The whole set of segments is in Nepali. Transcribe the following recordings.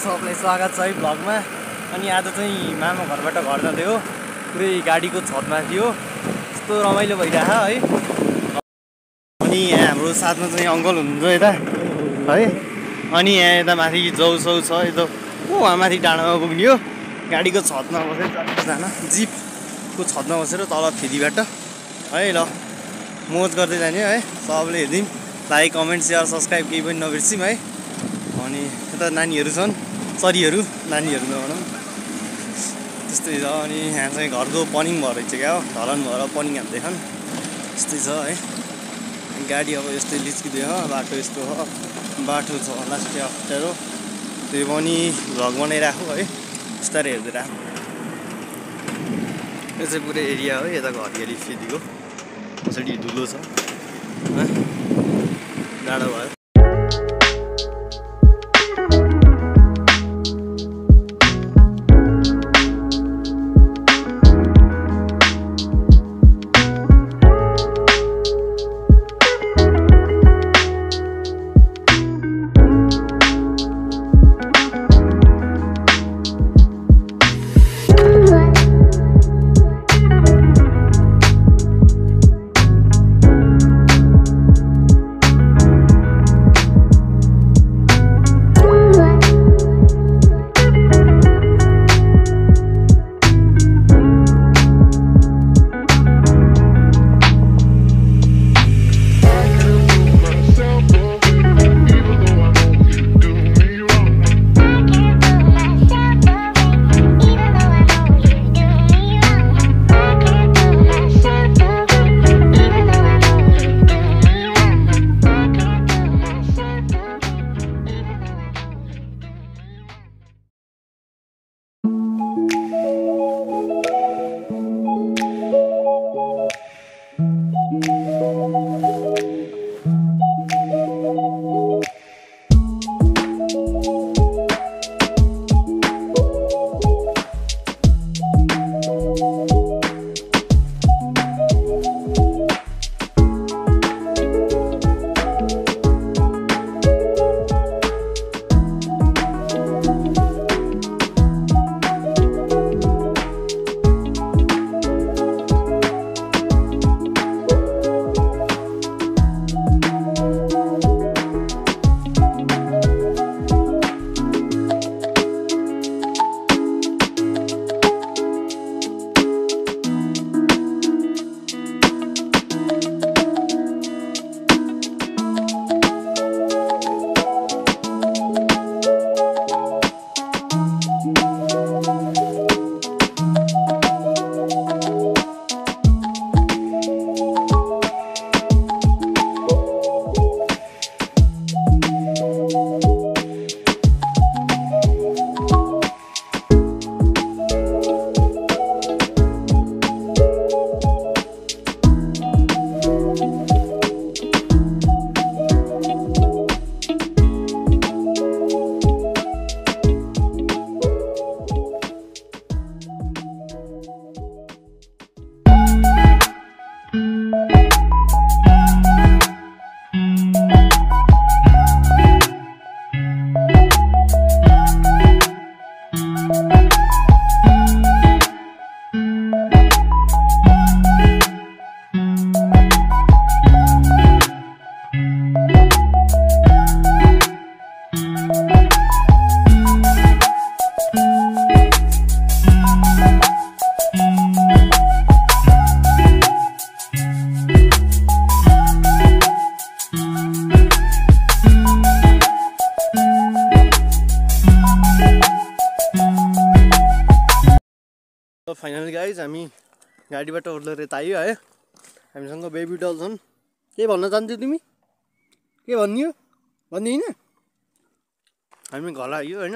सबलाई स्वागत छ है भ्लगमा। अनि आज चाहिँ मामा घरबाट घर जाँदै हो, पुरै गाडीको छतमा थियो, यस्तो रमाइलो भइरहेछ है। अनि यहाँ हाम्रो साथमा चाहिँ अङ्कल हुनुहुन्छ यता है। अनि यहाँ यता माथि जौसौ छ, यता वहाँ माथि डाँडामा पुग्ने हो, गाडीको छतमा बसेर जान, जिपको छतमा बसेर तल फेदीबाट है। ल मोज गर्दै जाने है, सबले हेरिदिउँ। लाइक कमेन्ट सेयर सब्सक्राइब केही पनि नबिर्सिम है। अनि यता नानीहरू छन्, सरीहरू नानीहरू नभनौँ, त्यस्तै छ। अनि यहाँ चाहिँ घरको पनिङ भएर चाहिँ क्या हो, ढलन भएर पनिङ हान्दैछन्, त्यस्तै छ है। गाडी अब यस्तै लिच्किँदै हो, बाटो यस्तो हो, बाटो छ लास्टै अप्ठ्यारो, त्यो पनि भ्लग बनाइराखौँ है, बिस्तारै हेर्दै राख। यो चाहिँ पुरै एरिया हो, यता घरियाली फेदीको पछाडि धुलो छ, डाँडो भयो। फाइनली गाइज हामी गाडीबाट उर्लेर यता आयो है। हामीसँग बेबी डल छन्। के भन्न चाहन्छौ तिमी? के भन्दियो? भन्दिन? हामी घर आयो होइन।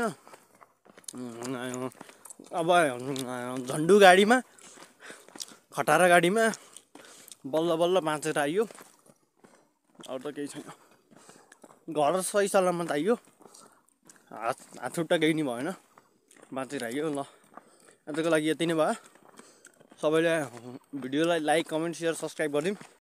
अब झन्डु गाडीमा, खटारा गाडीमा बल्ल बल्ल बाँचेर आइयो, अरू त केही छैन। घर सही सलामत आइयो, हात खुट्टा केही नि भएन, बाँचेर आइयो। ल आजको लागि यति नै भयो। सबैले भिडियोलाई लाइक कमेन्ट सेयर सब्सक्राइब गरिदिउँ।